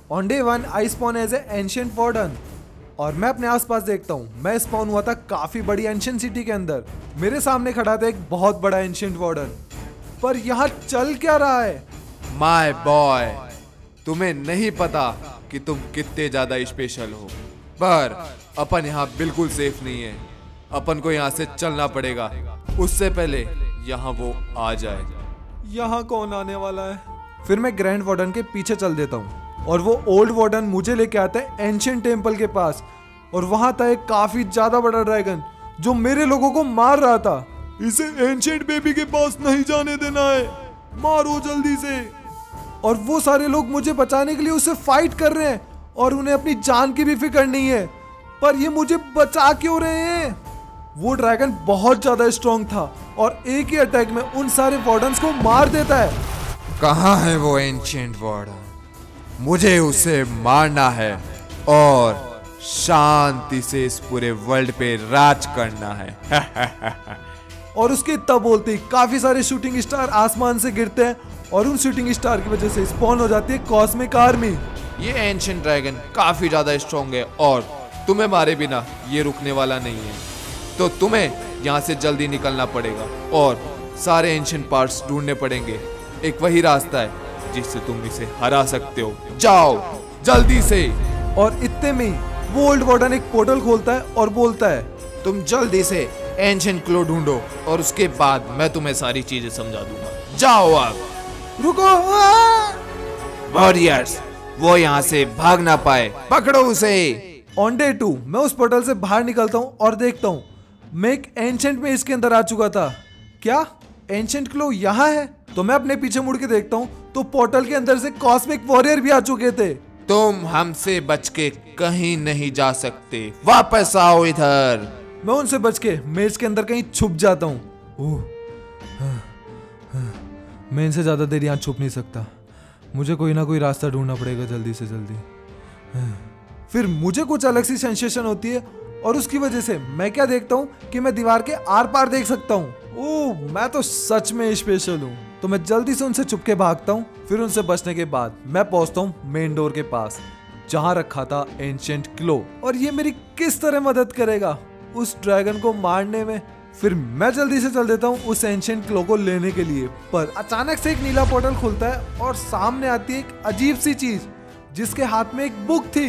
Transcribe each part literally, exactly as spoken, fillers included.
On day one I spawn as a ancient warden और मैं अपने आसपास देखता हूँ। मैं स्पॉन हुआ था काफी बड़ी एंशिएंट सिटी के अंदर। मेरे सामने खड़ा था एक बहुत बड़ा एंशिएंट वार्डन। पर यहाँ चल क्या रहा है? माय बॉय, तुम्हें नहीं पता कि तुम कितने ज्यादा स्पेशल हो, पर अपन यहाँ बिल्कुल सेफ नहीं है। अपन को यहाँ से चलना पड़ेगा उससे पहले यहाँ वो आ जाए। यहाँ कौन आने वाला है? फिर मैं ग्रैंड वार्डन के पीछे चल देता हूँ और वो ओल्ड वार्डन मुझे लेके आता है एंशिएंट टेम्पल के पास। और वहां था एक काफी ज्यादा बड़ा ड्रैगन जो मेरे लोगों को मार रहा था। इसे एंशिएंट बेबी के पास नहीं जाने देना है, मारो जल्दी से। और वो सारे लोग मुझे बचाने के लिए उससे फाइट कर रहे हैं और उन्हें अपनी जान की भी फिक्र नहीं है। पर ये मुझे बचा क्यों रहे हैं? वो ड्रैगन बहुत ज्यादा स्ट्रॉन्ग था और एक ही अटैक में उन सारे वार्डन्स को मार देता है। कहाँ है वो एंशिएंट वार्डन? मुझे उसे मारना है और शांति से इस पूरे वर्ल्ड पे राज करना है। और उसके इतना बोलते ही काफी सारे शूटिंग स्टार आसमान से गिरते हैं और उन शूटिंग स्टार की वजह से स्पॉन हो जाती है कॉस्मिक आर्मी। ये एंशिएंट ड्रैगन काफी ज्यादा स्ट्रॉन्ग है और तुम्हें मारे बिना ये रुकने वाला नहीं है। तो तुम्हें यहाँ से जल्दी निकलना पड़ेगा और सारे एंशिएंट पार्ट्स ढूंढने पड़ेंगे। एक वही रास्ता है जिससे तुम इसे हरा सकते हो। जाओ जल्दी से। और इतने में वो ओल्ड वार्डन एक पोर्टल खोलता है और बोलता है, तुम जल्दी से एंशिएंट क्लो ढूंढो और उसके बाद मैं तुम्हें सारी चीजें समझा दूंगा। जाओ अब। रुको। वॉरियर्स, वो यहाँ से भाग ना पाए, पकड़ो उसे। ऑन डे टू मैं उस पोर्टल से बाहर निकलता हूँ और देखता हूँ मैं एक एंशिएंट में इसके अंदर आ चुका था। क्या एंशिएंट क्लो यहाँ है? तो मैं अपने पीछे मुड़ के देखता हूँ तो पोर्टल के अंदर से कॉस्मिक वॉरियर भी आ चुके थे। तुम हमसे बच के कहीं नहीं जा सकते, वापस आओ इधर। मैं उनसे बच के मेज के अंदर कहीं छुप जाता हूँ। मैं इनसे ज्यादा देर यहाँ छुप नहीं सकता। मुझे कोई ना कोई रास्ता ढूंढना पड़ेगा जल्दी से जल्दी। फिर मुझे कुछ अलग सी सेंसेशन होती है और उसकी वजह से मैं क्या देखता हूँ कि मैं दीवार के आर पार देख सकता हूँ। ओह, मैं तो सच में स्पेशल हूँ। तो मैं जल्दी से उनसे छुप के भागता हूँ। फिर उनसे बचने के बाद मैं पहुंचता हूँ मेन डोर के पास जहाँ रखा था एंशिएंट क्लो। और ये मेरी किस तरह मदद करेगा उस ड्रैगन को मारने में? फिर मैं जल्दी से चल देता हूँ उस एंशिएंट क्लो को लेने के लिए। पर अचानक से एक नीला पोर्टल खुलता है और सामने आती है एक अजीब सी चीज जिसके हाथ में एक बुक थी।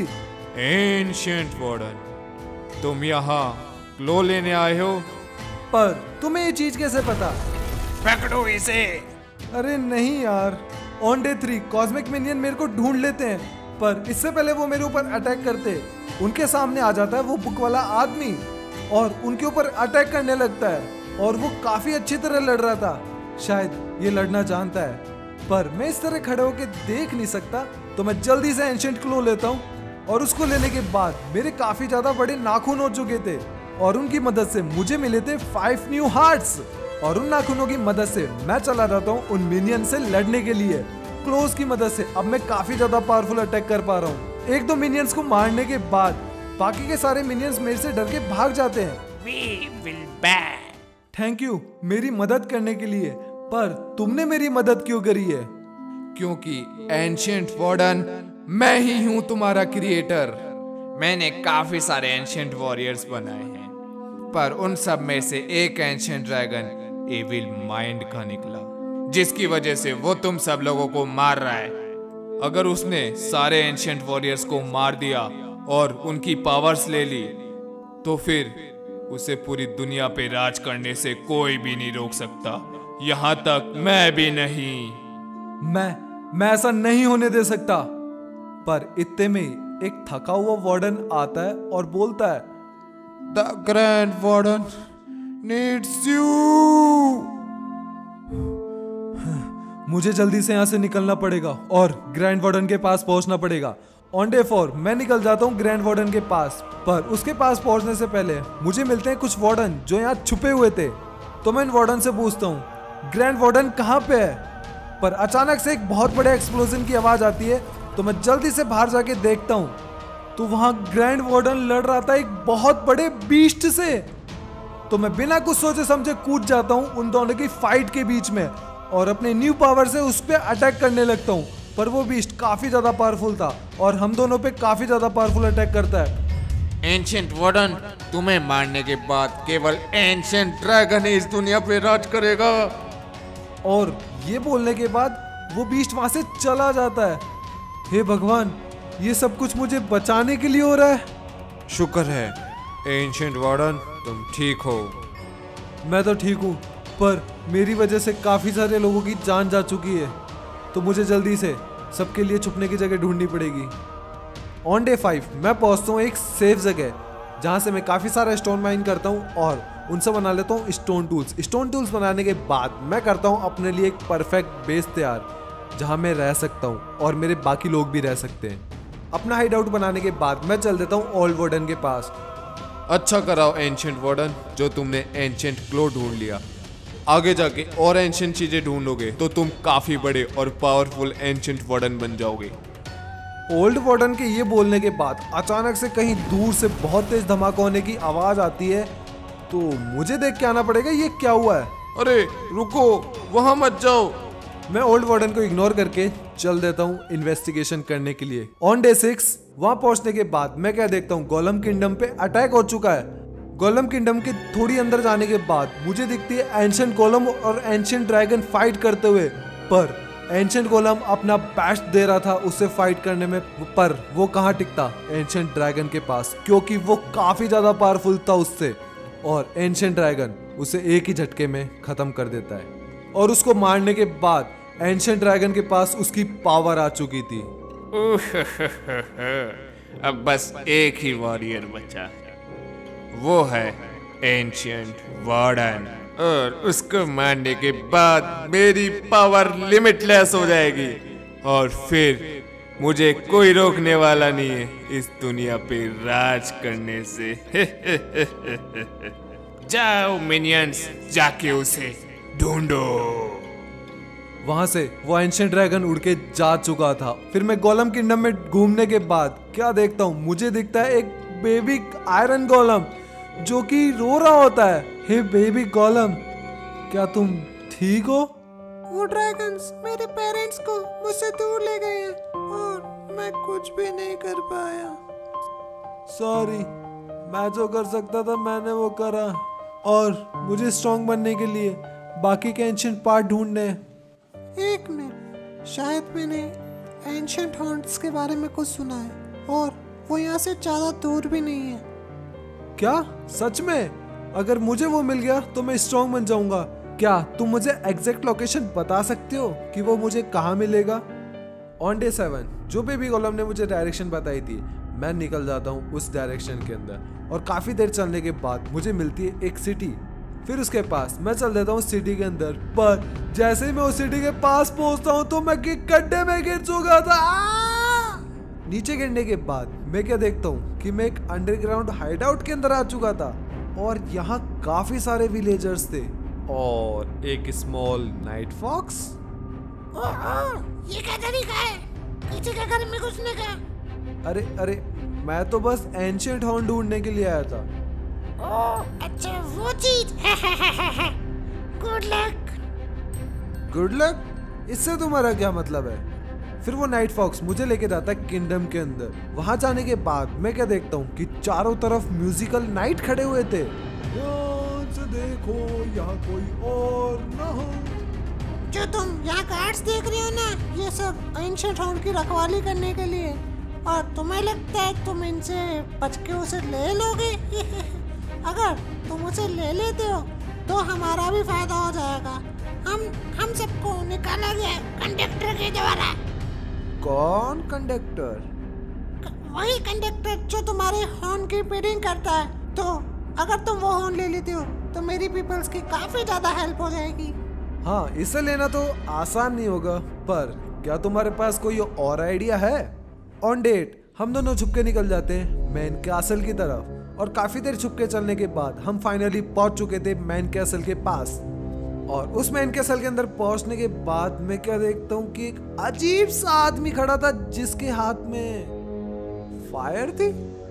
एंशिएंट वार्डन, तुम यहाँ क्लो लेने आए हो? पर तुम्हें ये चीज कैसे पता? पकड़ो इसे। अरे नहीं यार। On day three cosmic minion मेरे को ढूंढ लेते हैं, पर इससे पहले वो मेरे ऊपर अटैक करते। उनके सामने आ जाता है वो बुक वाला आदमी और उनके ऊपर अटैक करने लगता है। और वो काफी अच्छी तरह लड़ रहा था, शायद ये लड़ना जानता है। पर मैं इस तरह खड़े होकर देख नहीं सकता, तो मैं जल्दी से एंशिएंट क्लो लेता हूँ। और उसको लेने के बाद मेरे काफी ज्यादा बड़े नाखून हो चुके थे और उनकी मदद से मुझे मिले थे फाइव न्यू हार्ट्स। और उन नाखूनों की मदद से मैं चला जाता हूँ उन मिनियन से लड़ने के लिए। क्लोज की मदद से अब मैं काफी ज्यादा पावरफुल अटैक कर पा रहा हूँ। एक दो मिनियंस को मारने के बाद बाकी के सारे मिनियंस मेरे से डर के भाग जाते हैं। We will back. Thank you मेरी मदद करने के लिए। पर तुमने मेरी मदद क्यों करी है? क्योंकि एंशिएंट वार्डन मैं ही हूँ तुम्हारा क्रिएटर। मैंने काफी सारे एंशिएंट वॉरियर्स बनाए हैं, पर उन सब में से एक एंशिएंट ड्रैगन एविल माइंड का निकला, जिसकी वजह से वो तुम सब लोगों को मार रहा है। अगर उसने सारे एंशिएंट वॉरियर्स को मार दिया और उनकी पावर्स ले ली, तो फिर उसे पूरी दुनिया पे राज करने से कोई भी नहीं रोक सकता, यहाँ तक मैं भी नहीं। मैं मैं ऐसा नहीं होने दे सकता। पर इतने में एक थका हुआ वार्डन आता है और बोलता है, the grand warden needs you. मुझे जल्दी से यहाँ से निकलना पड़ेगा और ग्रैंड वार्डन के पास पहुंचना पड़ेगा। ऑन डे फोर मैं निकल जाता हूँ ग्रैंड वार्डन के पास। पर उसके पास पहुंचने से पहले मुझे मिलते हैं कुछ वार्डन जो यहाँ छुपे हुए थे। तो मैं इन वार्डन से पूछता हूँ, ग्रैंड वार्डन कहाँ पे है? पर अचानक से एक बहुत बड़े एक्सप्लोजन की आवाज आती है। तो मैं जल्दी से बाहर जाके देखता हूँ तो वहां ग्रैंड वार्डन लड़ रहा था एक बहुत बड़े बीस्ट से। तो मैं बिना कुछ सोचे समझे कूद जाता हूँ उन दोनों की फाइट के बीच में और अपने न्यू पावर से उस पर अटैक करने लगता हूँ। पर वो बीस्ट काफी ज्यादा पावरफुल था और हम दोनों पे काफी ज्यादा पावरफुल अटैक करता है। एंशिएंट वार्डन, तुम्हें मारने के बाद केवल एंशिएंट ड्रैगन ही इस दुनिया पे राज करेगा। और ये बोलने के बाद वो बीस्ट वहां से चला जाता है। हे भगवान, ये सब कुछ मुझे बचाने के लिए हो रहा है। शुक्र है एंशिएंट वार्डन, तुम ठीक हो। मैं तो ठीक हूँ, पर मेरी वजह से काफी सारे लोगों की जान जा चुकी है, तो मुझे जल्दी से सबके लिए छुपने की जगह ढूंढनी पड़ेगी। ऑन डे फाइव मैं पहुंचता हूँ एक सेफ जगह, जहाँ से मैं काफ़ी सारा स्टोन माइन करता हूँ और उनसे बना लेता हूँ स्टोन टूल्स। स्टोन टूल्स बनाने के बाद मैं करता हूँ अपने लिए एक परफेक्ट बेस तैयार, जहाँ मैं रह सकता हूँ और मेरे बाकी लोग भी रह सकते हैं। अपना हाइड आउट बनाने के बाद मैं चल देता हूँ ओल्ड वार्डन के पास। अच्छा कराओ एंशिएंट वार्डन, जो तुमने एंशिएंट क्लो ढूंढ लिया। आगे जाके और एंशिएंट चीजें ढूंढोगे तो तुम काफी बड़े और पावरफुल एंशिएंट वार्डन बन जाओगे। ओल्ड वार्डन के ये बोलने के बाद अचानक से कहीं दूर से बहुत तेज धमाका होने की आवाज आती है, तो मुझे देख के आना पड़ेगा ये क्या हुआ है। अरे रुको, वहां मत जाओ। मैं ओल्ड वार्डन को इग्नोर करके चल देता हूँ इन्वेस्टिगेशन करने के लिए। ऑन डे सिक्स वहां पहुंचने के बाद मैं क्या देखता हूँ, गोलम किंगडम पे अटैक हो चुका है। गोलम किंगडम के थोड़ी अंदर जाने के बाद मुझे दिखती है एंशिएंट गोलम और एंशिएंट ड्रैगन फाइट करते हुए, पर एंशिएंट गोलम अपना बेस्ट दे रहा था उससे फाइट करने में, पर वो कहाँ टिकता एंशिएंट ड्रैगन के पास, क्योंकि वो काफी ज्यादा पावरफुल था उससे, और एंशिएंट ड्रैगन उसे एक ही झटके में खत्म कर देता है। और उसको मारने के बाद एंशिएंट ड्रैगन के पास उसकी पावर आ चुकी थी। अब बस एक ही वॉरियर बचा है, वो है एंशिएंट वार्डन, और उसको मारने के बाद मेरी पावर लिमिटलेस हो जाएगी और फिर मुझे कोई रोकने वाला नहीं है इस दुनिया पे राज करने से। जाओ मिनियंस, जाके उसे ढूंढो। वहां से वो एंशिएंट ड्रैगन उड़ के जा चुका था। फिर मैं गोलम किंगडम में घूमने के बाद क्या देखता हूँ, मुझे दिखता है एक बेबी आयरन गोलम जो कि रो रहा होता है। हे बेबी गोलम, क्या तुम ठीक हो? वो ड्रैगन्स मेरे पेरेंट्स को मुझसे दूर ले गए हैं और मैं कुछ भी नहीं कर पाया। सॉरी, मैं जो कर सकता था मैंने वो करा, और मुझे स्ट्रॉन्ग बनने के लिए बाकी के एंशिएंट पार्ट ढूंढने। एक मिनट, शायद मैंने एंशिएंट हॉन्ट्स के बारे में कुछ सुना है और वो यहाँ से ज़्यादा दूर भी नहीं है। क्या सच में? अगर मुझे वो मिल गया तो मैं स्ट्रॉन्ग बन जाऊंगा। क्या तुम मुझे एग्जैक्ट लोकेशन बता सकते हो कि वो मुझे कहाँ मिलेगा? ऑन डे सेवन जो बेबी गोलम ने मुझे डायरेक्शन बताई थी, मैं निकल जाता हूँ उस डायरेक्शन के अंदर, और काफी देर चलने के बाद मुझे मिलती है एक सिटी। फिर उसके पास मैं चल देता हूँ सिटी के अंदर, पर जैसे ही मैं उस सिटी के पास पहुंचता हूँ तो मैं गड्ढे में गिर चुका था। नीचे गिरने के बाद मैं क्या देखता हूँ कि मैं एक अंडरग्राउंड हाइडआउट के अंदर आ चुका था, और यहाँ काफी सारे विलेजर्स थे और एक स्मॉल नाइट फॉक्स। ये क्या तरीका है किसी के घर में घुसने का? अरे अरे, मैं तो बस एंशिएंट हॉर्न ढूंढने के लिए आया था। ओह अच्छा, वो चीज। Good luck. Good luck? इससे तुम्हारा क्या मतलब है? फिर वो नाइट फॉक्स मुझे लेके जाता है किंगडम के अंदर। वहां जाने के बाद मैं क्या देखता हूँ कि चारों तरफ म्यूजिकल नाइट खड़े हुए थे। ध्यान से देखो यहाँ कोई और न हो। जो तुम यहाँ गार्ड्स देख रहे हो ना, ये सब एंशिएंट हॉन्ट की रखवाली करने के लिए, और तुम्हें लगता है तुम इनसे बच के उसे ले लोगे? अगर तुम उसे ले लेते हो तो हमारा भी फायदा हो जाएगा। हम हम सबको निकाला गया कंडक्टर के द्वारा। कौन कंडक्टर? वही कंडक्टर जो तुम्हारे हॉर्न की फीडिंग करता है। तो अगर तुम वो हॉर्न ले लेते हो तो मेरी पीपल्स की काफी ज्यादा हेल्प हो जाएगी। हाँ, इसे लेना तो आसान नहीं होगा, पर क्या तुम्हारे पास कोई और आइडिया है? ऑन डेट हम दोनों छुप के निकल जाते हैं मैन कैसल की तरफ, और काफी देर छुप के चलने के बाद हम फाइनली पहुंच चुके थे मैन कैसल के पास। और उस मैन कैसल के अंदर पहुंचने के बाद मैं क्या देखता हूँ कि एक अजीब सा आदमी खड़ा था जिसके हाथ में फायर थी,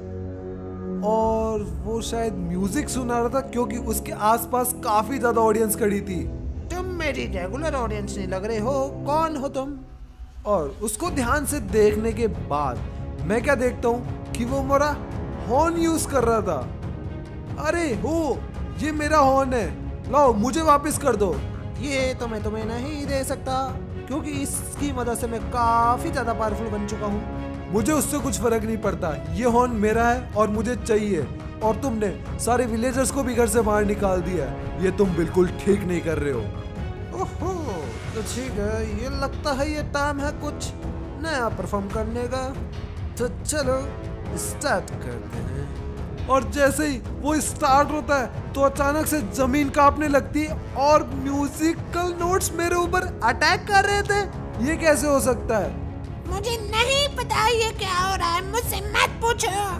और वो शायद म्यूजिक सुना रहा था क्योंकि उसके आसपास काफी ज्यादा ऑडियंस खड़ी थी। तुम मेरी रेगुलर ऑडियंस नहीं लग रहे हो, कौन हो तुम? और उसको ध्यान से देखने के बाद मैं क्या देखता हूँ कि वो मेरा हॉर्न यूज कर रहा था। अरे हो, ये मेरा हॉर्न है, लाओ मुझे वापस कर दो। ये तो मैं तुम्हें नहीं दे सकता क्योंकि इसकी मदद से मैं काफी ज्यादा पावरफुल बन चुका हूँ। मुझे उससे कुछ फर्क नहीं पड़ता, ये हॉर्न मेरा है और मुझे चाहिए। और तुमने सारे विलेजर्स को भी घर से बाहर निकाल दिया है, ये तुम बिल्कुल ठीक नहीं कर रहे हो। ओहो, तो ठीक है, ये लगता है ये टाइम है कुछ नया परफॉर्म करने का। तो चलो स्टार्ट करते हैं। और जैसे ही वो स्टार्ट होता है तो अचानक से जमीन कांपने लगती है और म्यूजिकल नोट्स मेरे ऊपर अटैक कर रहे थे। ये कैसे हो सकता है? मुझे नहीं पता ये क्या हो रहा है, मुझसे मत पूछो।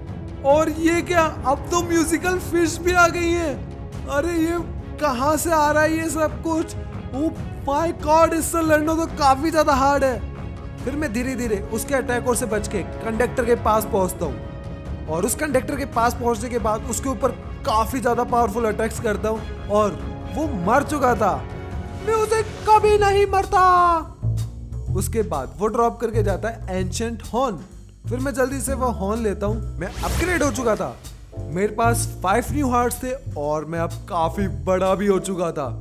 और ये क्या, अब तो म्यूजिकल फिश भी आ गई है। अरे ये कहाँ से आ रहा है ये सब कुछ? ओह माय गॉड, इससे लड़ना तो काफी ज्यादा हार्ड है। फिर मैं धीरे धीरे उसके अटैकों से बच के कंडक्टर के पास पहुंचता हूँ और उस कंडक्टर के पास पहुंचने के बाद उसके ऊपर काफी ज्यादा पावरफुल अटैक्स करता हूँ और वो मर चुका था। म्यूजिक कभी नहीं मरता। उसके बाद वो ड्रॉप करके जाता है एंशिएंट हॉर्न। फिर मैं जल्दी से वो हॉर्न लेता हूँ। मैं अपग्रेड हो चुका था, मेरे पास फाइव न्यू हार्ट्स थे और मैं अब काफी बड़ा भी हो चुका था।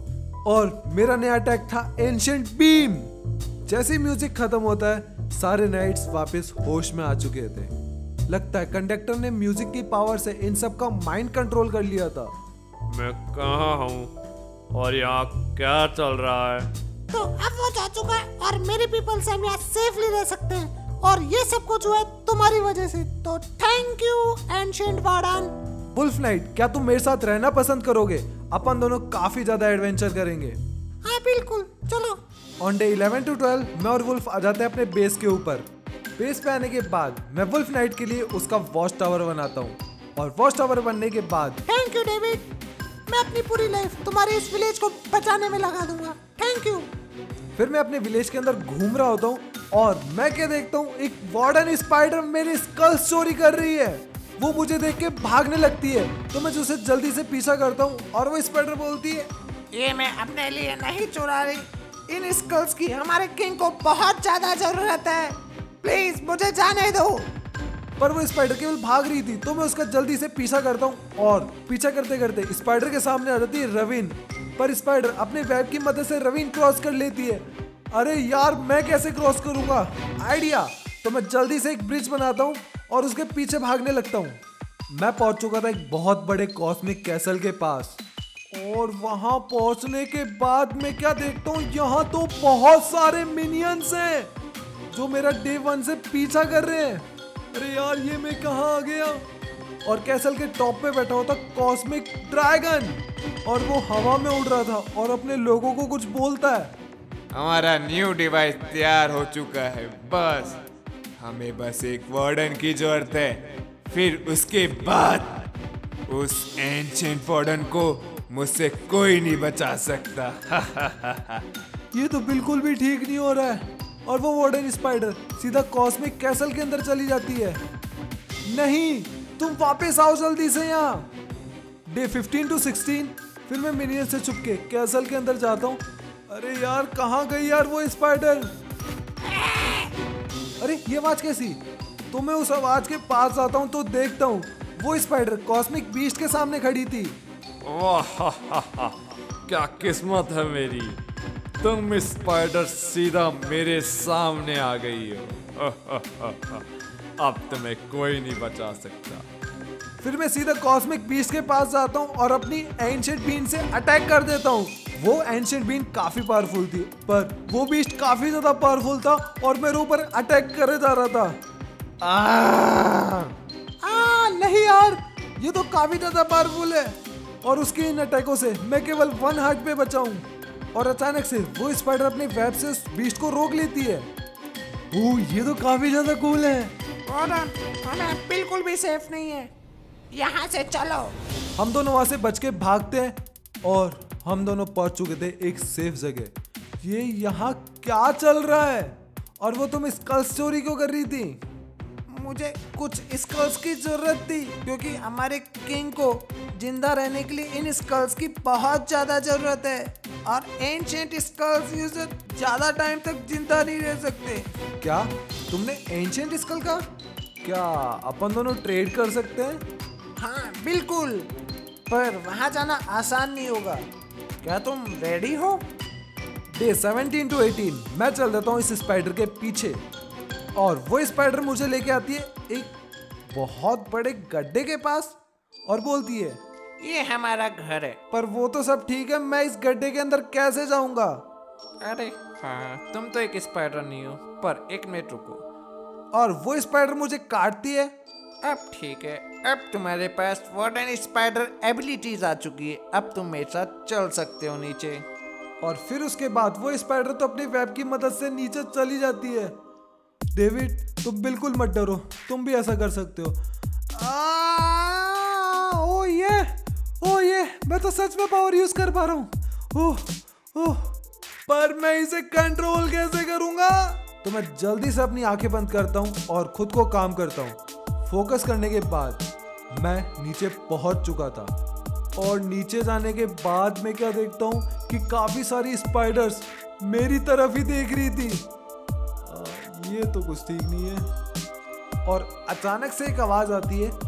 और मेरा नया अटैक था एंशिएंट बीम। जैसे ही म्यूजिक खत्म होता है सारे नाइट्स वापस होश में आ चुके थे। लगता है कंडक्टर ने म्यूजिक की पावर से इन सब का माइंड कंट्रोल कर लिया था। मैं कहाँ हूँ और यहाँ क्या चल रहा है? तो अब वो जा चुका है और मेरे पीपल से हम यहाँ सेफली रह सकते हैं और ये सब कुछ हुआ है तुम्हारी वजह से। तो thank you ancient warden. Wolf knight, क्या तुम मेरे साथ रहना पसंद करोगे? अपन दोनों काफी ज्यादा एडवेंचर करेंगे। हाँ बिल्कुल, चलो। On day eleven to twelve मैं और वुल्फ आ जाते हैं अपने बेस के ऊपर। बेस पे आने के बाद मैं वुल्फ नाइट के लिए उसका वॉच टावर बनाता हूँ और वॉच टावर बनने के बाद थैंक यू डेविड, मैं अपनी पूरी लाइफ तुम्हारे इस विलेज को बचाने में लगा दूंगा। Thank you. फिर मैं अपने विलेज के अंदर घूम रहा होता हूँ और मैं क्या देखता हूँ, एक वार्डन स्पाइडर मेरे स्कल्स चोरी कर रही है। वो मुझे देख के भागने लगती है तो मैं उसे जल्दी से पीछा करता हूँ और वो स्पाइडर बोलती है, ये मैं अपने लिए नहीं चुरा रही, इन स्कल्स की हमारे किंग को बहुत ज्यादा जरूरत है, प्लीज मुझे जाने दो। पर वो स्पाइडर केवल भाग रही थी तो मैं उसका जल्दी से पीछा करता हूँ और पीछा करते करते स्पाइडर के सामने आ जाती है रवीन। पर स्पाइडर अपने वेब की मदद से रवीन क्रॉस कर लेती है। अरे यार, मैं कैसे क्रॉस करूंगा? आइडिया। तो मैं जल्दी से एक ब्रिज बनाता हूँ और उसके पीछे भागने लगता हूँ। मैं पहुंच चुका था एक बहुत बड़े कॉस्मिक कैसल के पास और वहां पहुंचने के बाद मैं क्या देखता हूँ, यहाँ तो बहुत सारे मिनियंस हैं जो मेरा डे वन से पीछा कर रहे हैं। अरे यार, ये मैं कहाँ आ गया? और कैसल के टॉप पे बैठा होता कॉस्मिक ड्रैगन और वो हवा में उड़ रहा था और अपने लोगों को कुछ बोलता है। हमारा न्यू डिवाइस तैयार हो चुका है, बस हमें बस एक वार्डन की जरूरत है। फिर उसके बाद उस एंशिएंट वार्डन को मुझसे कोई नहीं बचा सकता। ये तो बिल्कुल भी ठीक नहीं हो रहा है। और वो वार्डन स्पाइडर सीधा कॉस्मिक कैसल के अंदर चली जाती है। नहीं, तुम वापस आओ जल्दी से यहाँ। डे फिफ्टीन टू सिक्सटीन फिर मैं मिनियन से छुपके कैसल के अंदर जाता हूँ। अरे यार, कहाँ गई यार वो स्पाइडर? अरे ये आवाज कैसी? तो मैं उस आवाज के पास जाता हूँ तो देखता हूँ वो स्पाइडर कॉस्मिक बीस्ट के सामने खड़ी थी। वाह, क्या किस्मत है मेरी, तुम स्पाइडर सीधा मेरे सामने आ गई हो। अब तुम्हें कोई नहीं बचा सकता। फिर मैं सीधा कॉस्मिक बीस्ट के पास जाता हूँ और अपनी एंशिएंट बीन से अटैक कर देता हूँ। वो एंशिएंट बीन काफी पावरफुल थी पर वो बीस्ट काफी ज्यादा पावरफुल था और मेरे ऊपर अटैक करे जा रहा था। आ, आ, नहीं यार, ये तो काफी ज्यादा पावरफुल है। और उसके इन अटैकों से मैं केवल वन हार्ट पे बचा हूँ और अचानक से वो स्पाइडर अपने वेब से उस बीस्ट को रोक लेती है। ओह, ये तो काफी ज्यादा कूल है। वार्डन, हमें बिल्कुल भी सेफ नहीं है, यहाँ से चलो। हम दोनों वहां से बच के भागते हैं और हम दोनों पहुंच चुके थे एक सेफ जगह। ये यहाँ क्या चल रहा है? और वो तुम स्कल स्टोरी क्यों कर रही थी? मुझे कुछ स्कल्स की जरूरत थी क्योंकि हमारे किंग को जिंदा रहने के लिए इन स्कल्स की बहुत ज्यादा जरूरत है और एंशिएंट स्कल्स यूजर ज्यादा टाइम तक जिंदा नहीं रह सकते। क्या तुमने एंशिएंट स्कल का? क्या अपन दोनों ट्रेड कर सकते हैं? हाँ बिल्कुल, पर वहाँ जाना आसान नहीं होगा। क्या तुम रेडी हो? डे सेवनटीन टू एटीन मैं चल देता हूँ इस स्पाइडर के पीछे और वो स्पाइडर मुझे लेके आती है एक बहुत बड़े गड्ढे के पास और बोलती है ये हमारा घर है। पर वो तो सब ठीक है, मैं इस गड्ढे के अंदर कैसे जाऊंगा? अरे हाँ, तुम तो एक स्पाइडर नहीं हो, पर एक मिनट रुको। और वो स्पाइडर मुझे काटती है। अब ठीक है, अब तुम्हारे पास वार्डन स्पाइडर एबिलिटीज आ चुकी है, अब तुम मेरे साथ चल सकते हो नीचे। और फिर उसके बाद वो स्पाइडर तो अपनी वेब की मदद से नीचे चली जाती है। डेविड तुम बिल्कुल मत डरो, तुम भी ऐसा कर सकते हो। आ, ओ ये ओ ये मैं तो सच में पावर यूज कर पा रहा हूँ। ओह ओह पर मैं इसे कंट्रोल कैसे करूंगा? तो मैं जल्दी से अपनी आंखें बंद करता हूँ और खुद को काम करता हूँ। फोकस करने के बाद मैं नीचे पहुंच चुका था और नीचे जाने के बाद मैं क्या देखता हूँ कि काफी सारी स्पाइडर्स मेरी तरफ ही देख रही थी। आ, ये तो कुछ ठीक नहीं है। और अचानक से एक आवाज आती है,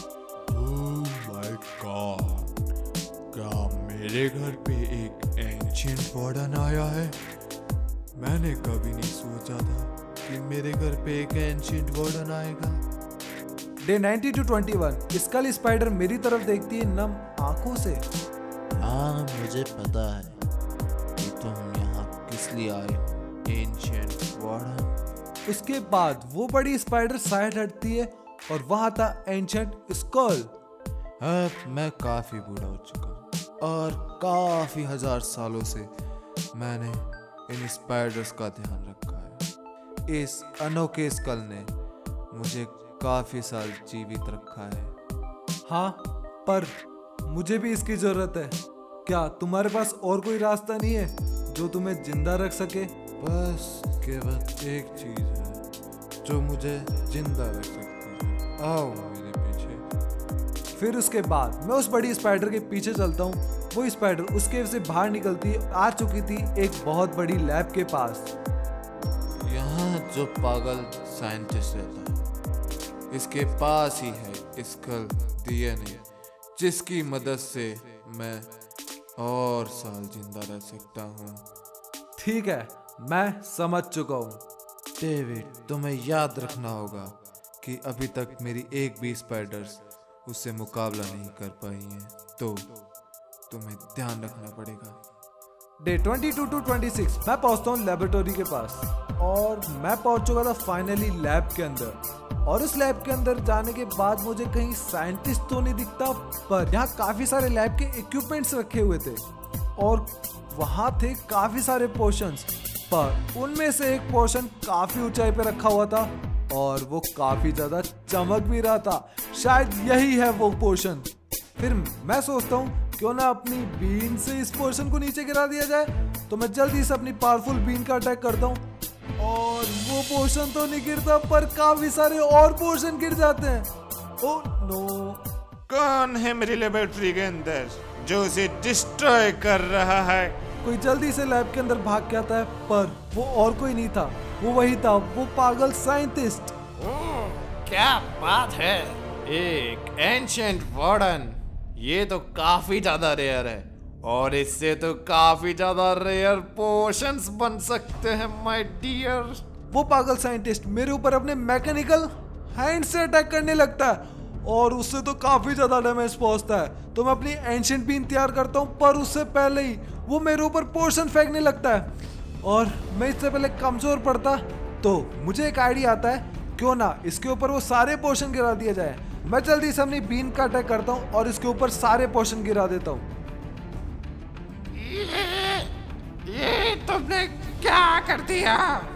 ओह माय गॉड, क्या मेरे घर पे एक एंशिएंट वार्डन आया है? मैंने कभी नहीं सोचा था कि मेरे घर पे एक एंशिएंट वार्डन आएगा। Day ninety two twenty one skull spider मेरी तरफ देखती है नम आंखों से। हाँ मुझे पता है कि तुम यहाँ किस लिए आए हो, एंशिएंट वार्डन। उसके बाद वो बड़ी स्पाइडर साइड हटती है और वहां था एंशिएंट स्कल। अब मैं काफी बूढ़ा हो चुका हूँ और काफी हजार सालों से मैंने इन स्पाइडर्स का ध्यान रखा है। इस अनोखे स्कल ने मुझे काफी साल जीवित रखा है। हाँ पर मुझे भी इसकी जरूरत है। क्या तुम्हारे पास और कोई रास्ता नहीं है जो तुम्हें जिंदा रख सके? बस केवल एक चीज है जो मुझे जिंदा रख सकती है। आओ मेरे पीछे। फिर उसके बाद मैं उस बड़ी स्पाइडर के पीछे चलता हूँ। वो स्पाइडर उस केव से बाहर निकलती आ चुकी थी एक बहुत बड़ी लैब के पास। यहाँ जो पागल साइंटिस्ट रहता है, इसके पास ही है स्कल डीएनए, जिसकी मदद से मैं और साल जिंदा रह सकता हूँ। ठीक है, मैं समझ चुका हूँ। डेविड तुम्हें याद रखना होगा कि अभी तक मेरी एक भी स्पाइडर्स उससे मुकाबला नहीं कर पाई हैं, तो तुम्हें ध्यान रखना पड़ेगा। Day twenty two to twenty six मैं पहुंचता हूँ लेबोरेटरी के पास और मैं पहुंच चुका था फाइनली लैब के अंदर। और उस लैब के अंदर जाने के बाद मुझे कहीं साइंटिस्ट तो नहीं दिखता, पर यहाँ काफी सारे लैब के इक्विपमेंट्स रखे हुए थे और वहाँ थे काफी सारे पोशंस, पर उनमें से एक पोशन काफी ऊंचाई पे रखा हुआ था और वो काफी ज्यादा चमक भी रहा था। शायद यही है वो पोशन। फिर मैं सोचता हूँ क्यों ना अपनी बीन से इस पोर्शन को नीचे गिरा दिया जाए। तो मैं जल्दी से अपनी पावरफुल बीन का अटैक करता हूँ और वो पोर्शन तो नहीं गिरता, पर काफी सारे और पोर्शन गिर जाते हैं। Oh no! कौन है मेरी लेबोरेटरी के अंदर जो उसे डिस्ट्रॉय कर रहा है? कोई जल्दी से लैब के अंदर भाग के आता है, पर वो और कोई नहीं था, वो वही था, वो पागल साइंटिस्ट। क्या बात है, एक एंशिएंट वार्डन! ये तो काफी ज्यादा रेयर है और इससे तो काफी ज्यादा रेयर पोशंस बन सकते हैं माय डियर। वो पागल साइंटिस्ट मेरे ऊपर अपने मैकेनिकल हैंड से अटैक करने लगता है और उससे तो काफी ज्यादा डैमेज पहुंचता है। तो मैं अपनी एंशिएंट बीन तैयार करता हूं, पर उससे पहले ही वो मेरे ऊपर पोर्शन फेंकने लगता है और मैं इससे पहले कमजोर पड़ता। तो मुझे एक आइडिया आता है, क्यों ना इसके ऊपर वो सारे पोर्शन गिरा दिया जाए। मैं जल्दी से अपनी बीन का अटैक करता हूँ और इसके ऊपर सारे पोर्शन गिरा देता हूँ। ये, ये तुमने क्या कर दिया?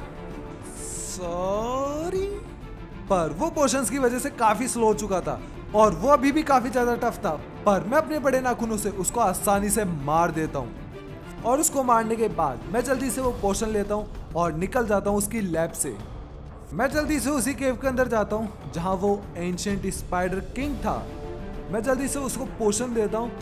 सॉरी। पर वो पोर्शंस की वजह से काफी स्लो हो चुका था और वो अभी भी काफी ज्यादा टफ था, पर मैं अपने बड़े नाखूनों से उसको आसानी से मार देता हूँ। और उसको मारने के बाद मैं जल्दी से वो पोर्शन लेता हूँ और निकल जाता हूँ उसकी लैब से। मैं जल्दी से उसी केव के अंदर जाता हूँ जहाँ वो एंशिएंट स्पाइडर किंग था। मैं जल्दी से उसको पोशन देता हूँ।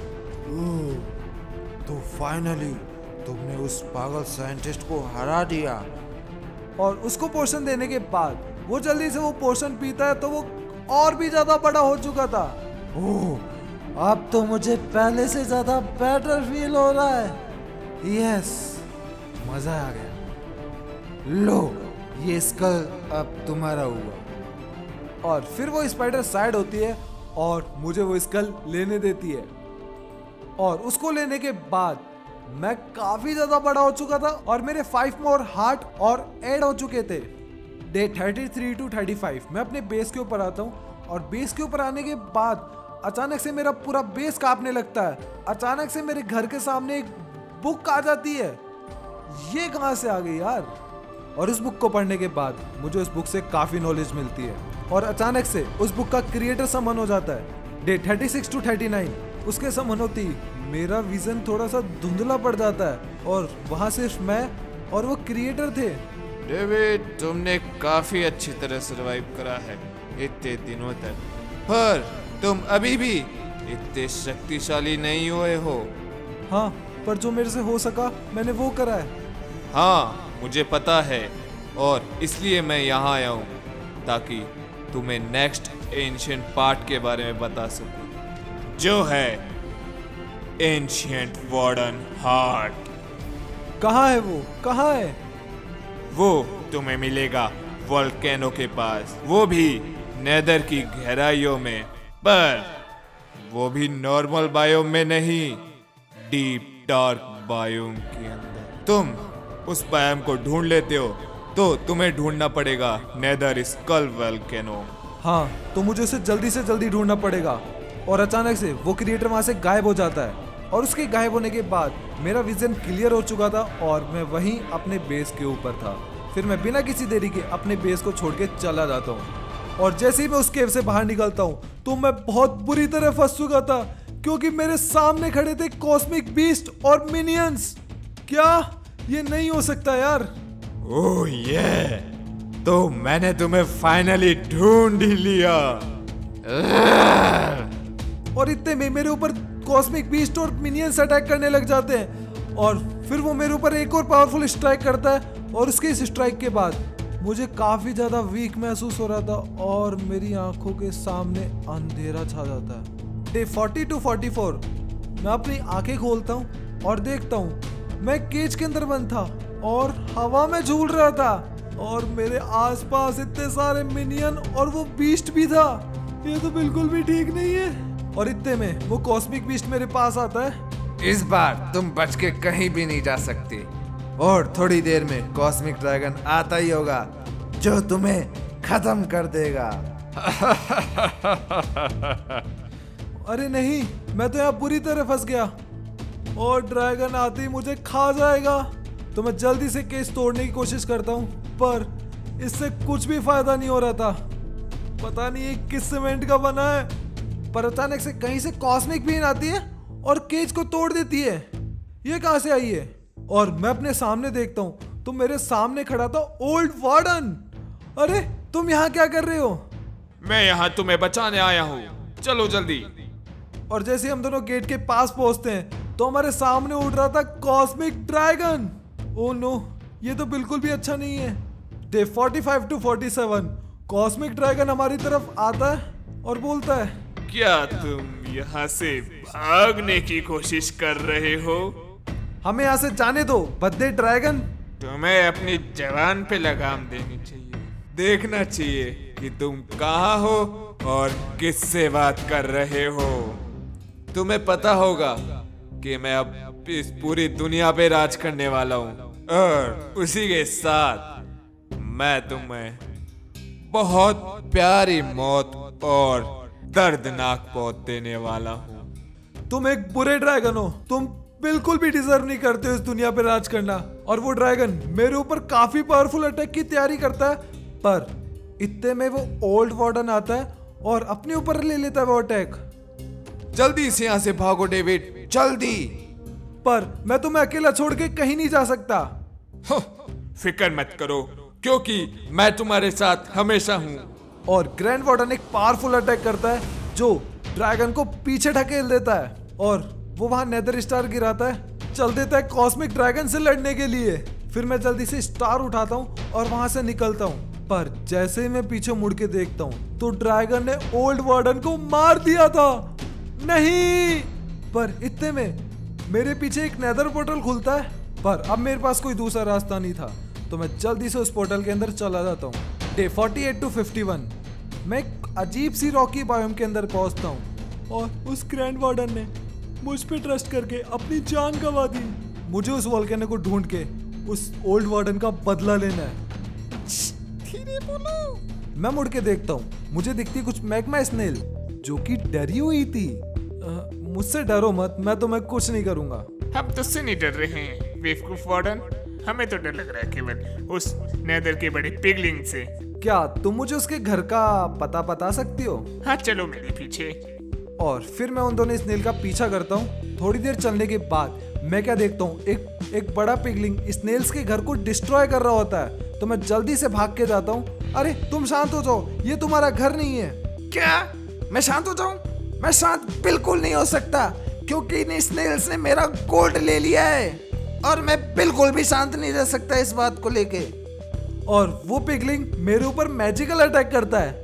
तो फाइनली तुमने उस पागल साइंटिस्ट को हरा दिया। और उसको पोशन देने के बाद वो जल्दी से वो पोशन पीता है तो वो और भी ज्यादा बड़ा हो चुका था। ओह, अब तो मुझे पहले से ज्यादा बेटर फील हो रहा है। यस, मजा आ गया। लो, ये स्कल अब तुम्हारा हुआ। और फिर वो स्पाइडर साइड होती है और मुझे वो स्कल लेने देती है। और उसको लेने के बाद मैं काफी ज्यादा बड़ा हो चुका था और मेरे फाइव मोर हार्ट और ऐड हो चुके थे। Day thirty three to thirty five मैं अपने बेस के ऊपर आता हूँ और बेस के ऊपर आने के बाद अचानक से मेरा पूरा बेस कांपने लगता है। अचानक से मेरे घर के सामने एक बुक आ जाती है। ये कहाँ से आ गई यार? और उस बुक को पढ़ने के बाद मुझे उस बुक से काफी नॉलेज मिलती है और अचानक से उस बुक का क्रिएटर समन हो जाता है। Day thirty six to thirty nine उसके समन होती मेरा विजन थोड़ा सा धुंधला पड़ जाता है और वहाँ सिर्फ मैं और वो क्रिएटर थे। डेविड, तुमने काफी अच्छी तरह सरवाइव करा है इतने दिनों तक, पर तुम अभी भी इतने शक्तिशाली नहीं हुए हो। हाँ, पर जो मेरे से हो सका मैंने वो करा है। हाँ, मुझे पता है और इसलिए मैं यहाँ आया हूँ ताकि तुम्हें नेक्स्ट एंशिएंट पार्ट के बारे में बता सकूं, जो है एंशिएंट वार्डन हार्ट। कहाँ है वो? कहाँ है वो? तुम्हें मिलेगा वोल्केनो के पास, वो भी नेदर की गहराइयों में, पर वो भी नॉर्मल बायोम में नहीं, डीप डार्क बायोम के अंदर। तुम उस बायोम को ढूंढ लेते हो तो तुम्हें ढूंढना पड़ेगा नेदर स्कल वोल्केनो। हाँ, तो मुझे उसे जल्दी से जल्दी ढूंढना पड़ेगा। और अचानक से वो क्रिएटर वहां से गायब हो जाता है और उसके गायब होने के बाद मेरा विजन क्लियर हो चुका था और मैं वहीं अपने बेस के ऊपर था। फिर मैं बिना किसी देरी के अपने बेस को छोड़ के चला जाता हूँ और जैसे ही मैं उस केव से बाहर निकलता हूँ तो मैं बहुत बुरी तरह फंस चुका था क्योंकि मेरे सामने खड़े थे कॉस्मिक बीस्ट और मिनियंस। क्या ये नहीं हो सकता यार? ओह ये, तो मैंने तुम्हें फाइनली ढूंढ ही लिया। और इतने में मेरे ऊपर कॉस्मिक बीस्ट और मिनियंस अटैक करने लग जाते हैं और फिर वो मेरे ऊपर एक और पावरफुल स्ट्राइक करता है और उसके इस स्ट्राइक के बाद मुझे काफी ज्यादा वीक महसूस हो रहा था और मेरी आंखों के सामने अंधेरा छा जाता है। Day forty to forty four मैं अपनी आंखें खोलता हूँ और देखता हूँ मैं केज के अंदर बंद था और हवा में झूल रहा था और मेरे आसपास इतने सारे मिनियन और वो बीस्ट भी था। ये तो बिल्कुल भी ठीक नहीं है। और इतने में वो कॉस्मिक बीस्ट मेरे पास आता है। इस बार तुम बच के कहीं भी नहीं जा सकते और थोड़ी देर में कॉस्मिक ड्रैगन आता ही होगा जो तुम्हें खत्म कर देगा। अरे नहीं, मैं तो यहाँ बुरी तरह फंस गया और ड्रैगन आते ही मुझे खा जाएगा। तो मैं जल्दी से केस तोड़ने की कोशिश करता हूँ पर इससे कुछ भी फायदा नहीं हो रहा था। पता नहीं ये किस सीमेंट का बना है, पर अचानक से कहीं से कॉस्मिक बीन आती है और केज को तोड़ देती है। ये कहां से आई है? और मैं अपने सामने देखता हूं तो मेरे सामने खड़ा था ओल्ड वार्डन। अरे तुम यहाँ क्या कर रहे हो? मैं यहाँ तुम्हें बचाने आया हूँ, चलो जल्दी। और जैसे हम दोनों गेट के पास पहुंचते हैं तो हमारे सामने उड़ रहा था कॉस्मिक ड्रैगन। ओह नो, ये तो बिल्कुल भी अच्छा नहीं है। Day forty five to forty seven cosmic dragon हमारी तरफ आता है और बोलता है, क्या तुम यहाँ से भागने की कोशिश कर रहे हो? हमें यहाँ से जाने दो भद्दे ड्रैगन। तुम्हें अपनी जवान पे लगाम देनी चाहिए, देखना चाहिए कि तुम कहाँ हो और किससे बात कर रहे हो। तुम्हें पता होगा कि मैं अब इस पूरी दुनिया पे राज करने वाला हूँ और उसी के साथ मैं तुम्हें बहुत प्यारी मौत और दर्दनाक मौत देने वाला हूँ। तुम एक बुरे ड्रैगन हो, तुम बिल्कुल भी डिजर्व नहीं करते हो इस दुनिया पे राज करना। और वो ड्रैगन मेरे ऊपर काफी पावरफुल अटैक की तैयारी करता है, पर इतने में वो ओल्ड वार्डन आता है और अपने ऊपर ले लेता है वो अटैक। जल्दी से यहाँ से भागो डेविड, जल्दी। पर मैं तुम्हें अकेला छोड़ के कहीं नहीं जा सकता। फिक्र मत करो, क्योंकि मैं तुम्हारे साथ हमेशा हूँ। और ग्रैंड वार्डन एक पावरफुल अटैक करता है जो ड्रैगन को पीछे ढकेल देता है और वो वहां नेदर स्टार गिराता है, चल देता है कॉस्मिक ड्रैगन से लड़ने के लिए। फिर मैं जल्दी से स्टार उठाता हूँ और वहां से निकलता हूँ। पर जैसे ही मैं पीछे मुड़ के देखता हूँ तो ड्रैगन ने ओल्ड वार्डन को मार दिया था। नहीं, पर इतने में मेरे पीछे एक नेदर पोर्टल खुलता है, पर अब मेरे पास कोई दूसरा रास्ता नहीं था, तो मैं जल्दी से उस पोर्टल के अंदर चला जाता हूँ। डे अड़तालीस टू इक्यावन मैं एक अजीब सी रॉकी बायोम के अंदर पहुंचता हूँ और उस ग्रैंड वार्डन ने मुझ पे ट्रस्ट करके अपनी जान गंवा दी। मुझे उस वोल्केनो को ढूंढ के उस ओल्ड वार्डन का बदला लेना है। धीरे बोलो। मैं मुड़ के देखता हूँ, मुझे दिखती कुछ मैग्मा स्नेल जो कि डरी हुई थी। अ, मुझसे डरो मत, मैं तुम्हें कुछ नहीं करूंगा। हम तुझसे नहीं डर रहे हैं बेवकूफ वार्डन, हमें तो डर लग रहा है केवल उस नेदर के बड़े पिगलिंग से। क्या तुम मुझे उसके घर का पता बता सकती हो? हाँ चलो मेरे पीछे। और फिर मैं उन दोनों स्नेल का पीछा करता हूँ। थोड़ी देर चलने के बाद मैं क्या देखता हूँ, एक एक बड़ा पिगलिंग स्नेल्स के घर को डिस्ट्रॉय कर रहा होता है। तो मैं जल्दी से भाग के जाता हूँ। अरे तुम शांत हो जाओ, ये तुम्हारा घर नहीं है। क्या मैं शांत हो जाऊं? मैं शांत बिल्कुल नहीं हो सकता क्योंकि इन स्नेल्स ने मेरा गोल्ड ले लिया है और मैं बिल्कुल भी शांत नहीं रह सकता इस बात को लेके। और वो पिगलिंग मेरे ऊपर मैजिकल अटैक करता है।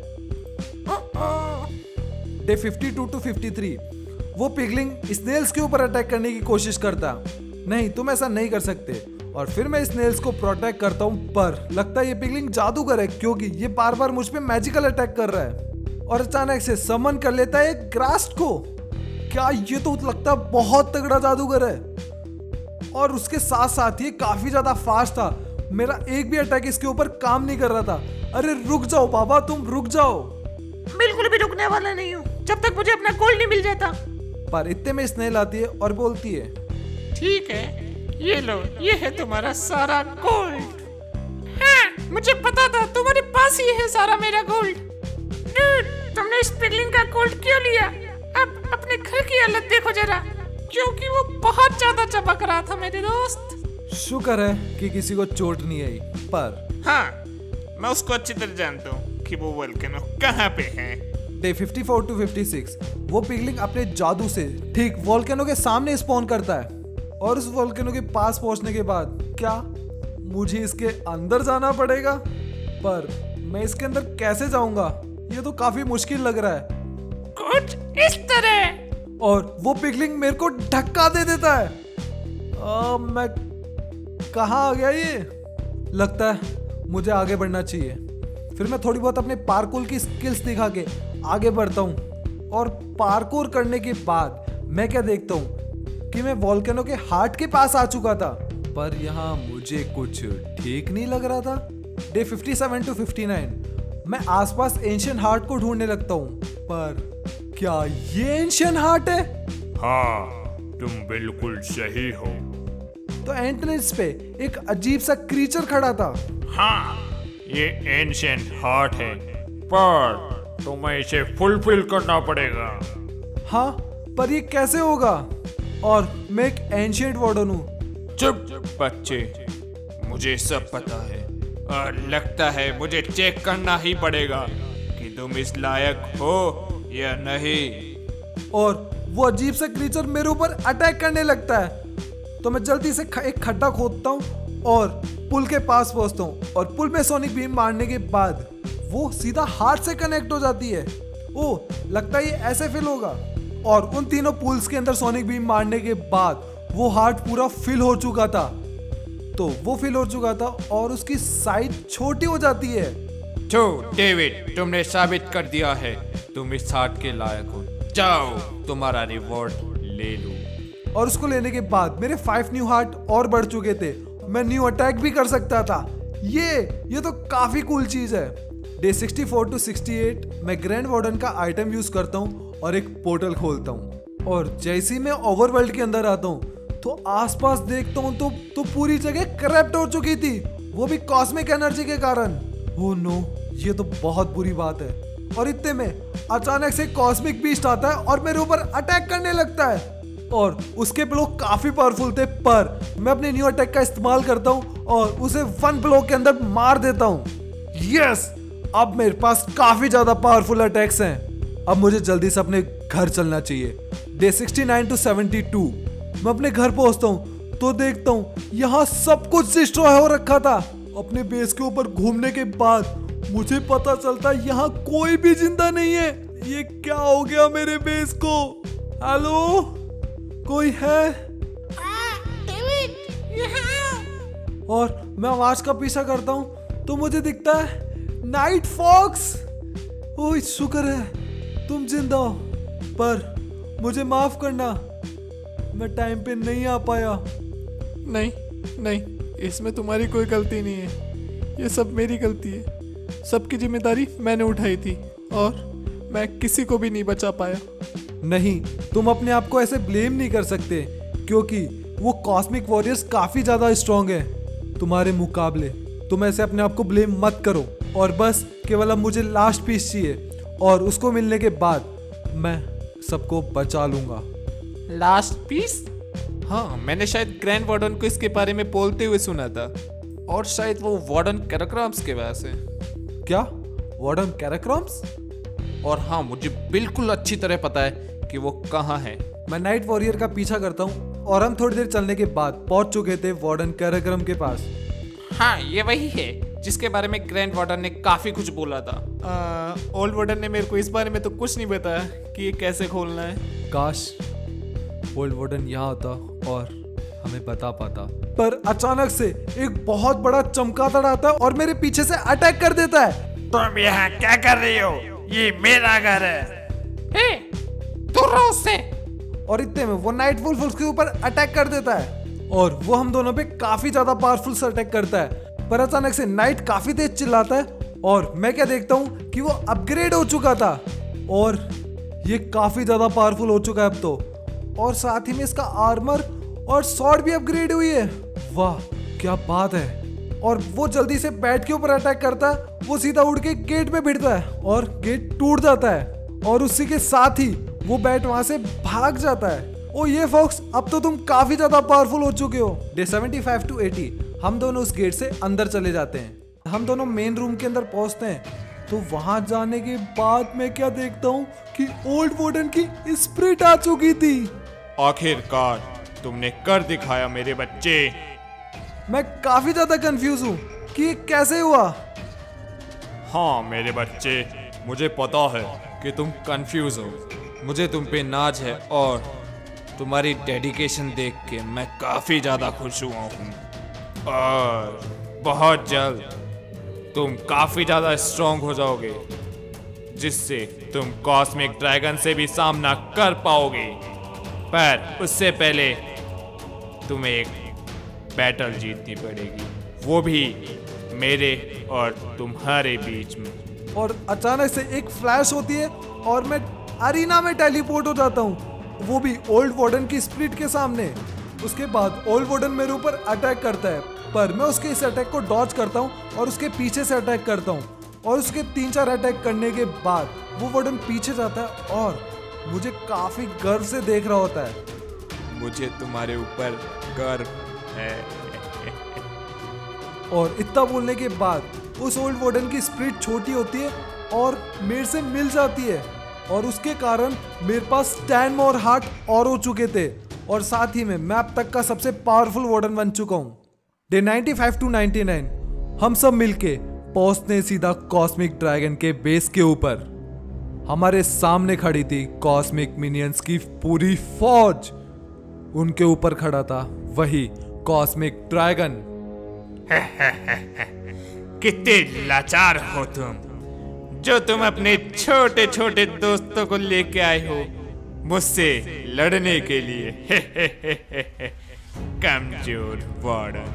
डे बावन टू तिरेपन वो पिगलिंग स्नेल्स के ऊपर अटैक करने की कोशिश करता। नहीं, तुम ऐसा नहीं कर सकते। और फिर मैं स्नेल्स को प्रोटेक्ट करता हूँ, पर लगता है ये पिगलिंग जादूगर है क्योंकि ये बार बार मुझ पे मैजिकल अटैक कर रहा है और अचानक से समन कर लेता है एक ग्रास्ट को। क्या ये तो लगता है बहुत तगड़ा जादूगर है। और उसके साथ साथ ये काफी ज्यादा फास्ट था। मेरा एक भी अटैक इसके ऊपर काम नहीं कर रहा था। अरे रुक जाओ बाबा, तुम रुक जाओ। बिल्कुल भी रुकने वाला नहीं हूँ जब तक मुझे अपना गोल्ड नहीं मिल जाता। पर इतने में स्नेल आती है और बोलती है, ठीक है, ये लो, ये है तुम्हारा सारा गोल्ड। हाँ, मुझे पता था तुम्हारे पास ही है सारा मेरा गोल्ड। डूड, तुमने इस पिगलिंग का गोल्ड क्यों लिया? अब अपने घर की हालत देखो जरा, क्योंकि वो बहुत ज्यादा चमक रहा था मेरे दोस्त। शुक्र है कि किसी को चोट नहीं आई। पर हाँ, मैं उसको अच्छी तरह जानता हूँ कि वो वोल्केनो कहाँ पे है। डे चौवन टू छप्पन वो पिगलिंग अपने जादू से ठीक वोल्केनो के सामने स्पॉन करता है। और उस वोल्केनो के पास पहुंचने के बाद क्या मुझे इसके अंदर जाना पड़ेगा? पर मैं इसके अंदर कैसे जाऊंगा? ये तो काफी मुश्किल लग रहा है। कुछ इस तरह। और वो पिगलिंग मेरे को धक्का दे देता है। आ, मैं कहाँ आ गया? ये लगता है मुझे आगे बढ़ना चाहिए। फिर मैं थोड़ी बहुत अपने पार्कोर की स्किल्स दिखा के आगे बढ़ता हूँ। और पार्कोर करने के बाद मैं क्या देखता हूँ कि मैं वोल्केनो के हार्ट के पास आ चुका था। पर यहाँ मुझे कुछ ठीक नहीं लग रहा था। डे सत्तावन टू उनसठ मैं आसपास एंशियंट हार्ट को ढूंढने लगता हूँ। पर क्या ये एंशियंट हार्ट है? हाँ, तुम बिल्कुल सही हो। तो एंट्रेंस पे एक अजीब सा क्रीचर खड़ा था। हाँ, ये एंशिएंट हार्ट है, पर तुम्हें इसे फुलफिल करना पड़ेगा। हाँ, पर ये कैसे होगा? और मैं एक एंशिएंट वार्डन हूँ। चुप बच्चे, मुझे सब पता है और लगता है मुझे चेक करना ही पड़ेगा कि तुम इस लायक हो या नहीं। और वो अजीब सा क्रीचर मेरे ऊपर अटैक करने लगता है। तो मैं जल्दी से ख, एक खड्डा खोदता हूँ और पुल के पास पहुंचता हूँ। और पुल में सोनिक बीम मारने के बाद वो सीधा हार्ट से कनेक्ट हो जाती है। ओ, लगता है ये ऐसे फिल होगा। और उन तीनों पुल्स के अंदर सोनिक बीम मारने के बाद वो हार्ट पूरा फिल हो चुका था। तो वो फिल हो चुका था और उसकी साइज छोटी हो जाती है। तो डेविड, तुमने साबित कर दिया है तुम इस हार्ट के लायक हो। जाओ, तुम्हारा रिवॉर्ड ले लो। और उसको लेने के बाद मेरे फाइव न्यू हार्ट और बढ़ चुके थे। मैं न्यू अटैक भी कर सकता था। ये ये तो काफी कूल चीज है। डे चौंसठ टू अड़सठ मैं ग्रैंड वार्डन का आइटम यूज करता हूँ और एक पोर्टल खोलता हूँ। और जैसे ही मैं ओवरवर्ल्ड के अंदर आता हूँ तो आसपास देखता हूँ तो तो पूरी जगह करप्ट हो चुकी थी, वो भी कॉस्मिक एनर्जी के कारण। ओह नो, ये तो बहुत बुरी बात है। और इतने में अचानक से कॉस्मिक बीस्ट आता है और मेरे ऊपर अटैक करने लगता है। और उसके ब्लॉक काफी पावरफुल थे, पर मैं अपने न्यू अटैक का इस्तेमाल करता हूँ और उसे वन ब्लॉक के अंदर मार देता हूँ। यस, अब मेरे पास काफी ज्यादा पावरफुल अटैक्स हैं। अब मुझे जल्दी से अपने घर चलना चाहिए। Day sixty nine to seventy two मैं अपने घर पहुंचता हूँ तो देखता हूँ यहाँ सब कुछ डिस्ट्रॉय हो रखा था। अपने बेस के ऊपर घूमने के बाद मुझे पता चलता है यहाँ कोई भी जिंदा नहीं है। ये क्या हो गया मेरे बेस को? हेलो, कोई है? डेविड, यहाँ। और मैं आवाज का पीछा करता हूँ तो मुझे दिखता है नाइट फॉक्स। ओह शुक्र है तुम जिंदा हो, पर मुझे माफ करना, मैं टाइम पे नहीं आ पाया। नहीं नहीं, इसमें तुम्हारी कोई गलती नहीं है, ये सब मेरी गलती है। सबकी जिम्मेदारी मैंने उठाई थी और मैं किसी को भी नहीं बचा पाया। नहीं, तुम अपने आप को ऐसे ब्लेम नहीं कर सकते, क्योंकि वो कॉस्मिक वॉरियर्स काफी ज्यादा स्ट्रांग हैं तुम्हारे मुकाबले। तुम ऐसे अपने आप को ब्लेम मत करो। और बस केवल अब मुझे लास्ट पीस चाहिए और उसको मिलने के बाद मैं सबको बचा लूंगा। Last piece? हाँ, मैंने शायद ग्रैंड वार्डन को इसके बारे में बोलते हुए सुना था, और शायद वो वार्डन कैराक्रम्स के पास है। क्या? वार्डन कैराक्रम्स? और हाँ, मुझे बिल्कुल अच्छी तरह पता है कि वो कहाँ है। मैं नाइट वॉरियर का पीछा करता हूँ और हम थोड़ी देर चलने के बाद पहुंच चुके थे वार्डन कैराक्रम के पास। हाँ, ये वही है जिसके बारे में ग्रैंड वार्डन ने काफी कुछ बोला था। ओल्ड वार्डन ने मेरे को इस बारे में तो कुछ नहीं बताया कि ये कैसे खोलना है। काश ओल्ड वार्डन यहाँ होता और हमें बता पाता। पर अचानक से एक बहुत बड़ा चमगादड़ आता है और मेरे पीछे से अटैक कर देता है। तुम यहाँ क्या कर रही हो? ये मेरा घर है। हे, दूर रहो उससे। और इतने में वो नाइट वुल्फ उसके ऊपर अटैक कर देता है और वो हम दोनों पे काफी ज्यादा पावरफुल से अटैक करता है। पर अचानक से नाइट काफी तेज चिल्लाता है और मैं क्या देखता हूँ कि वो अपग्रेड हो चुका था और ये काफी ज्यादा पावरफुल हो चुका है अब तो। और साथ ही में इसका आर्मर और स्वॉर्ड भी अपग्रेड हुई है। वाह क्या बात है। और वो जल्दी से बैट के ऊपर अटैक करता है। वो सीधा उड़ के गेट में भिड़ता है और गेट टूट जाता है और उसी के साथ ही वो बैट वहां से भाग जाता है। ओ ये फॉक्स, अब तो तुम काफी ज्यादा पावरफुल हो चुके हो। Day seventy five to eighty हम दोनों उस गेट से अंदर चले जाते हैं। हम दोनों मेन रूम के अंदर पहुंचते हैं तो वहां जाने के बाद मैं क्या देखता हूँ कि ओल्ड वार्डन की स्पिरिट आ चुकी थी। आखिरकार तुमने कर दिखाया मेरे बच्चे। मैं काफी ज्यादा कंफ्यूज हूँ कि ये कैसे हुआ। हाँ मेरे बच्चे, मुझे पता है कि तुम कंफ्यूज हो। मुझे तुम पे नाज है और तुम्हारी डेडिकेशन देख के मैं काफी ज्यादा खुश हुआ हूँ। और बहुत जल्द तुम काफी ज्यादा स्ट्रांग हो जाओगे, जिससे तुम कॉस्मिक ड्रैगन से भी सामना कर पाओगे। पर उससे पहले तुम्हें एक बैटल जीतनी पड़ेगी, वो भी मेरे और तुम्हारे बीच में। और अचानक से एक फ्लैश होती है और मैं अरीना में टेलीपोर्ट हो जाता हूँ, वो भी ओल्ड वार्डन की स्प्लिट के सामने। उसके बाद ओल्ड वार्डन मेरे ऊपर अटैक करता है, पर मैं उसके इस अटैक को डॉज करता हूँ और उसके पीछे से अटैक करता हूँ। और उसके तीन चार अटैक करने के बाद वो वार्डन पीछे जाता है और मुझे काफी गर्व से देख रहा होता है। मुझे तुम्हारे ऊपर गर्व है। और इतना बोलने के बाद उस ओल्ड वार्डन की स्प्रिट छोटी होती है और मेरे से मिल जाती है और उसके कारण मेरे पास टेन मोर हार्ट और हो चुके थे और साथ ही में मैं अब तक का सबसे पावरफुल वार्डन बन चुका हूँ। Day ninety five to ninety nine हम सब मिलके पहुंचते सीधा कॉस्मिक ड्रैगन के बेस के ऊपर। हमारे सामने खड़ी थी कॉस्मिक मिनियंस की पूरी फौज। उनके ऊपर खड़ा था वही कॉस्मिक ड्रैगन। कितने लाचार हो तुम, जो तुम अपने छोटे छोटे दोस्तों को लेके आए हो मुझसे लड़ने के लिए। कमजोर वार्डन,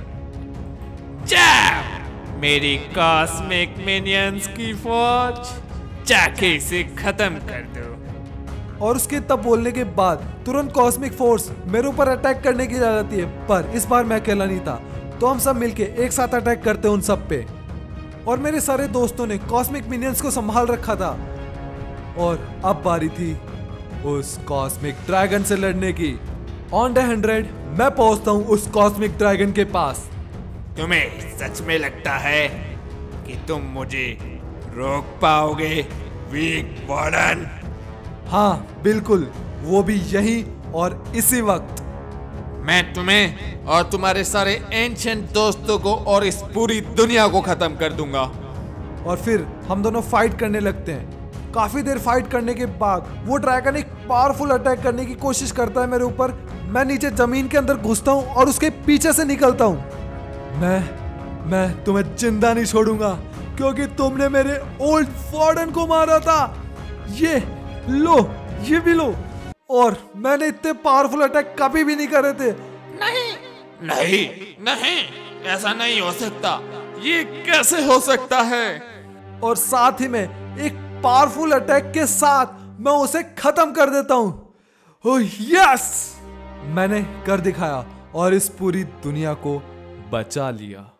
जाओ मेरी कॉस्मिक मिनियंस की फौज, जाके इसे खत्म कर दो। और उसके तब बोलने के बाद तुरंत कॉस्मिक फोर्स मेरे ऊपर अटैक करने की जा जाती है, पर इस बार मैं अकेला नहीं था तो हम सब मिलके एक साथ अटैक करते उन सब पे। और मेरे सारे दोस्तों ने कॉस्मिक मिनियंस को संभाल रखा था और अब बारी थी उस कॉस्मिक ड्रैगन से लड़ने की। ऑन द हंड्रेड मैं पहुंचता हूं उस कॉस्मिक ड्रैगन के पास। तुम्हें सच में लगता है कि तुम मुझे रोक पाओगे वीक वार्डन? हाँ बिल्कुल, वो भी यही और इसी वक्त। मैं तुम्हें और तुम्हारे सारे एंशिएंट दोस्तों को और इस पूरी दुनिया को खत्म कर दूंगा। और फिर हम दोनों फाइट करने लगते हैं। काफी देर फाइट करने के बाद वो ड्रैगन एक पावरफुल अटैक करने की कोशिश करता है मेरे ऊपर। मैं नीचे जमीन के अंदर घुसता हूँ और उसके पीछे से निकलता हूँ। मैं मैं तुम्हें जिंदा नहीं छोड़ूंगा क्योंकि तुमने मेरे ओल्ड वार्डन को मारा था। ये लो, ये भी लो। और मैंने इतने पावरफुल अटैक कभी भी नहीं करे थे। नहीं नहीं नहीं, ऐसा नहीं हो सकता। ये कैसे हो सकता है? और साथ ही में एक पावरफुल अटैक के साथ मैं उसे खत्म कर देता हूं। ओह यस, मैंने कर दिखाया और इस पूरी दुनिया को बचा लिया।